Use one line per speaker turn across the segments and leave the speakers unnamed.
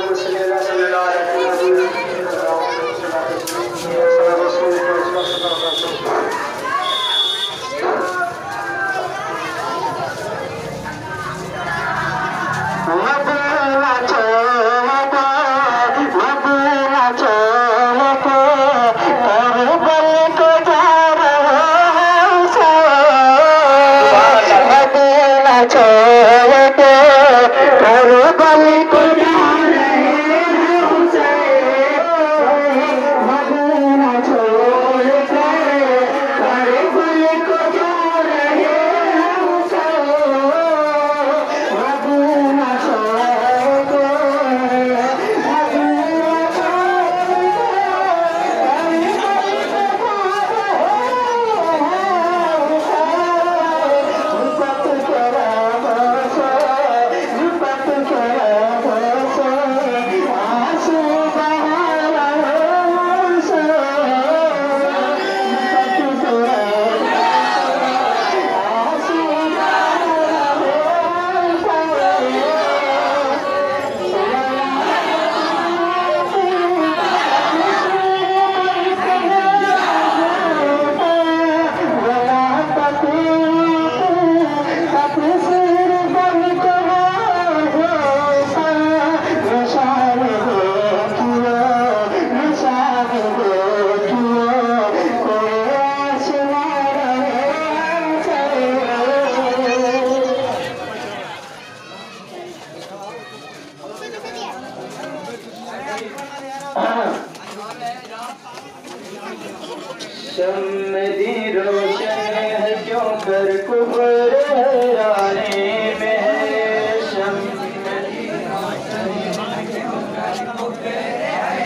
शम्दी रोशन है क्यों कर कुफर हैरानी में है। शम्दी रोशन है क्यों कर कुफर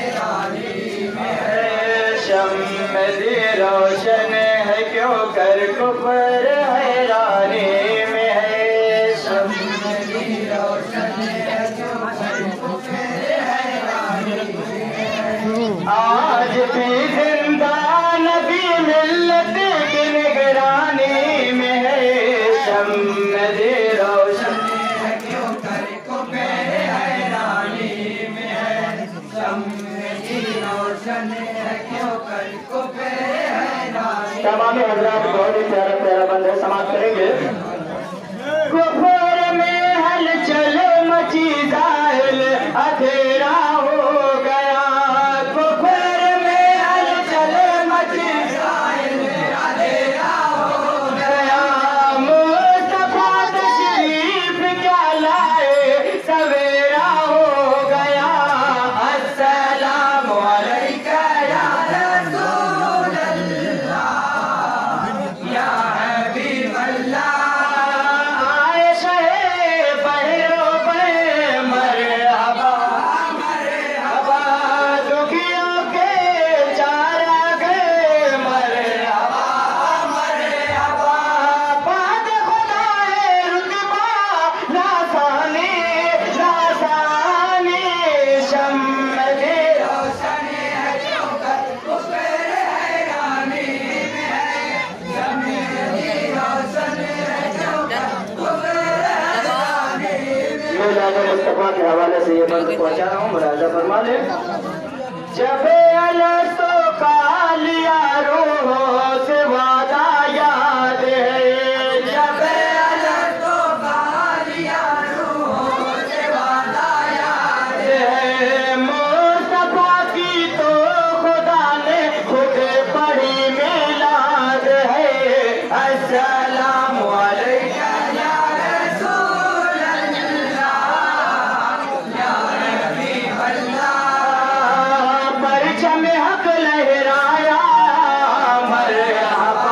हैरानी में है। शम्दी रोशन है क्यों कर कुफर हैरानी में है। शम्दी रोशन है क्यों कर कुफर हैरानी में है। आज भी जिंदा नबी मिल्लत की निगरानी में है। शम्दी रोशन है क्यों कर कुफर हैरानी में है। शम्दी रोशन है क्यों कर कुफर हैरानी। तमाम हज़रात बहुत ही प्यारा प्यारा बंदा समाप्त करेंगे। कुफर में हलचल मची जाहिल अंधेरा हो गया। मुस्तफा के हवाले से ये बंद पहुंचा रहा हूँ, मुलाजा फरमा ले। जब अलस्तो का लिया रूहों से वादा याद है। जब अलस्तो का लिया रूहों से वादा याद है। मुस्तफा की तो खुदा ने खुद पढ़ी मिलाद है। अस्सलामु अलैका या रसूल अल्लाह या हबीब अल्लाह। परचम हक लहराया मरहबा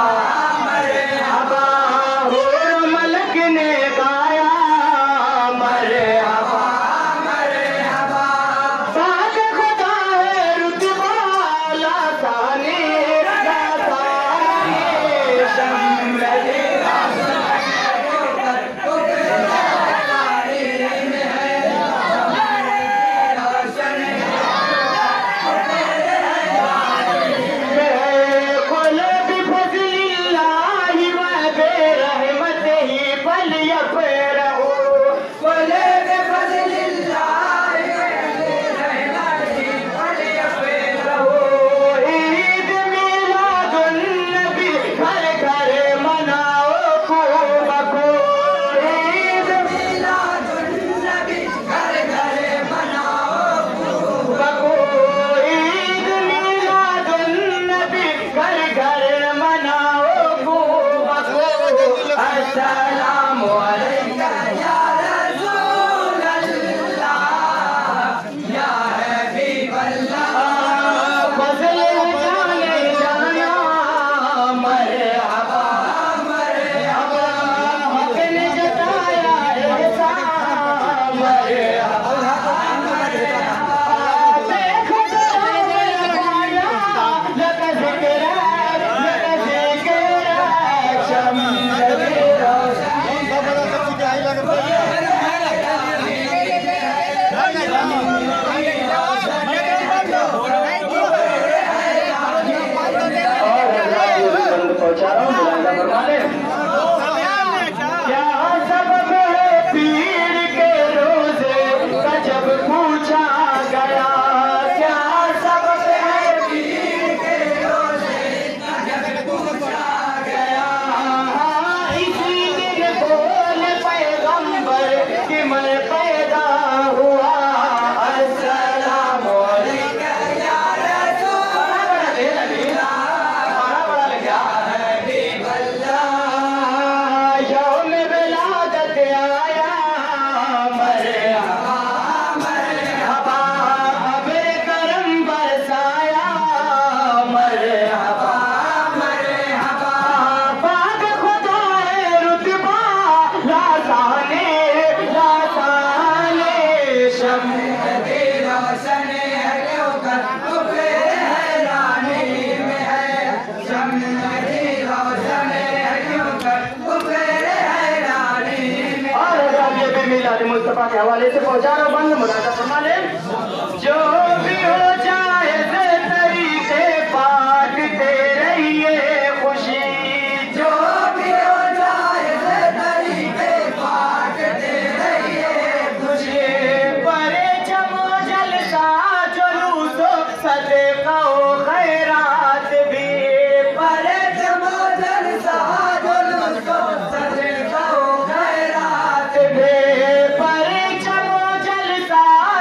अस्सलाम अलैका या रसूल अल्लाह या हबीब अल्लाह फज़ल जाने जाना मरहबा मरहबा हक ने जताया एहसान मरहबा पहुंचा रहा हूँ मुलाजा फरमा ले। क्या सबब है पीर के रोजे का जब पूछा गया क्या सबब है पीर के रोजे का जब पूछा गया इसी दिन बोल पैगंबर कि मैं पैदा हुआ अस्सलाम अलैका या रसूल अल्लाह बड़ा लगा यौम विलादत आया मरहबा मरहबा अब्र करम बरसाया मरहबा मरहबा पाक खुदाए रुतबा लासाने शम्स-ए रोशन है क्यों कर उफे हैरानी में है शम्स-ए रोशन है क्यों कर उफे हैरानी में। और ये भी मिलाद मुस्तफा के हवाले से पहुंचा रहा हूं बंद मुलाजा फरमा ले। जो भी हो जाए तरीके बांटते रहिए खुशी जो भी हो जाए तरीके बांटते रहिए खुशी परे जमो जलसा जुलूसो सदका खैरात भी परे जमो जलसा जुलूसो सदका खैरात भी परे जमो जलसा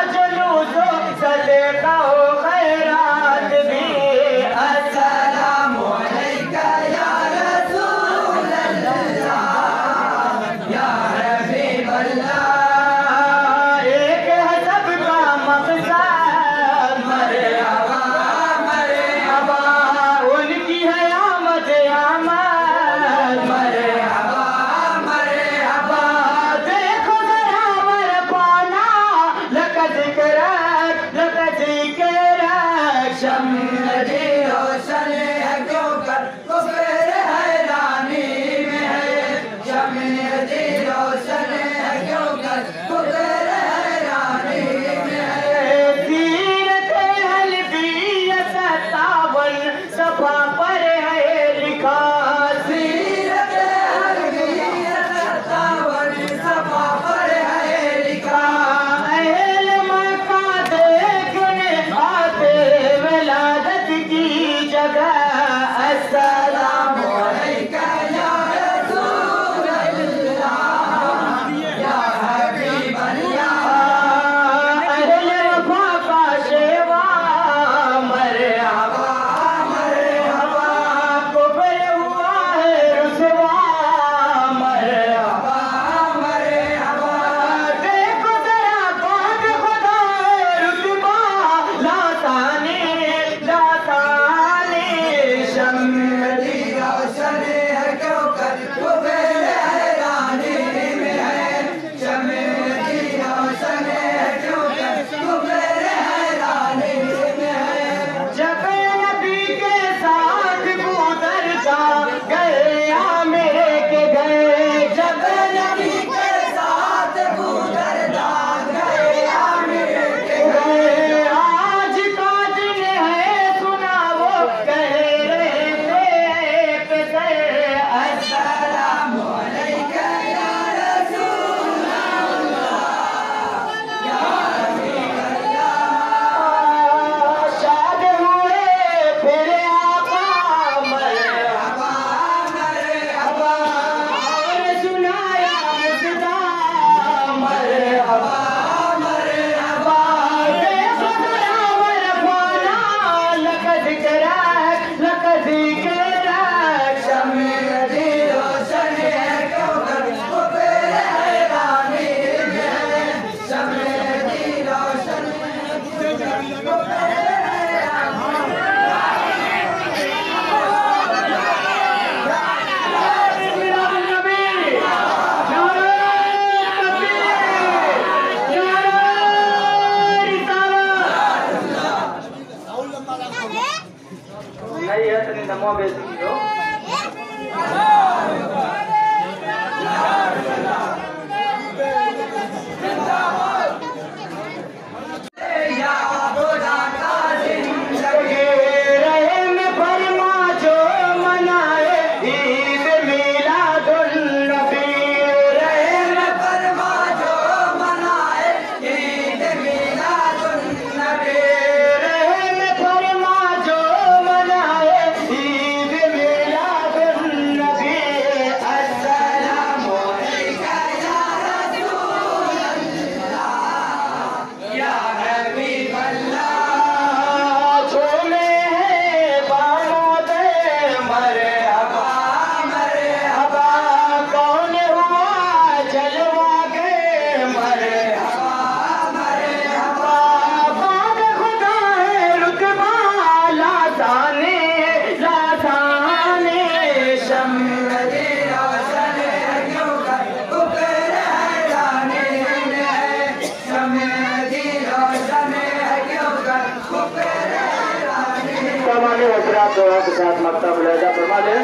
मरतबा मुलाहिजा फरमा लें।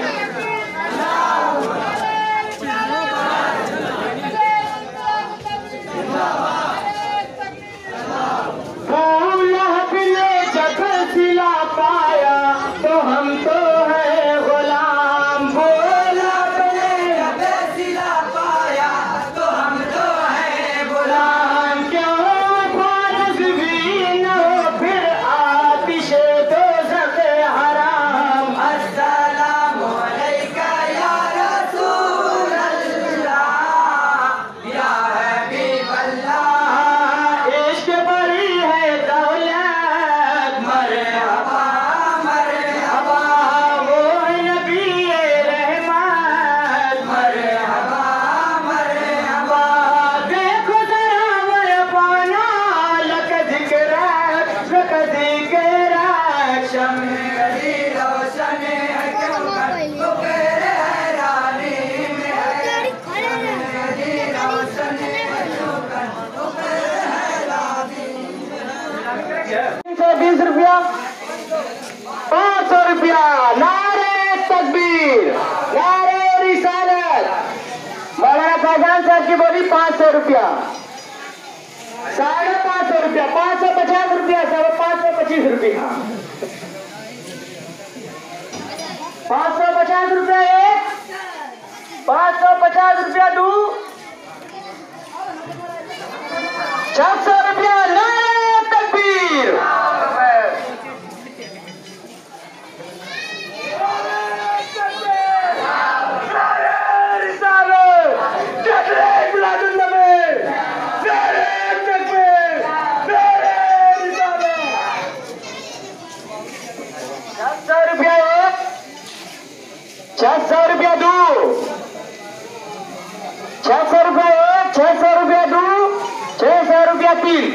सिला पाया तो हम तो है गुलाम,
बोला अपने रब सिला पाया तो हम तो है गुलाम।
क्यों फारस भी न हो फिर आतिश दोज़ख हराम।
अस्सलामु अलैका या रसूल अल्लाह या हबीब अल्लाह।
इश्क बड़ी है दौलत,
मरहबा मरहबा
वो नबी रहमत,
मरहबा मरहबा।
देखो जरा मैं पाना लक जिक्र
शम्स-ए रोशन है क्यों कर फ़ुक़र हैरानी में है। शम्स-ए रोशन है क्यों कर फ़ुक़र हैरानी में है।
320 रुपया, 500 रुपया। नारे तकबीर, नारे रिसालत। मौलाना फैजान साहब की बोली 500 रुपया, 550 रुपया, 550 रुपया, 525 रुपया, 550 रुपया एक, 550 रुपया दो, 600 रुपया। नारे तकबीर, ₹600 दो, 600 रुपया एक, 600 रुपया दो, 600 रुपया तीन।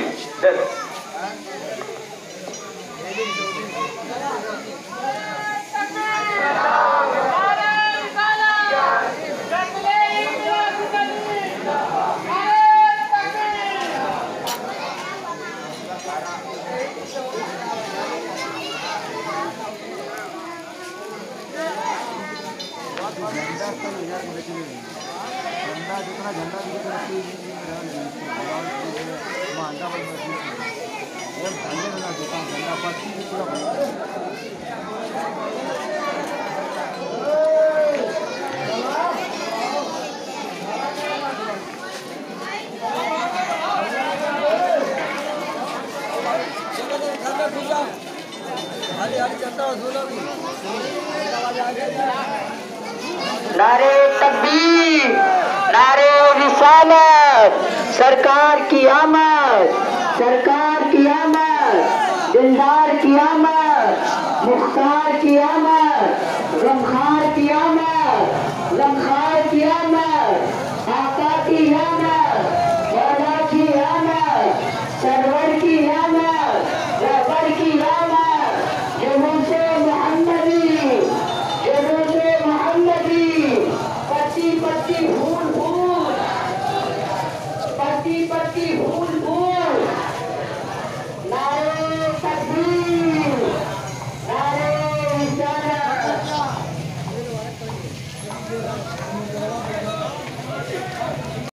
नारे तकबीर, नारे रिसालत। सरकार की आमद, सरकार की आमद, दिलदार की आमद, मुख्तार की आमद, गमखार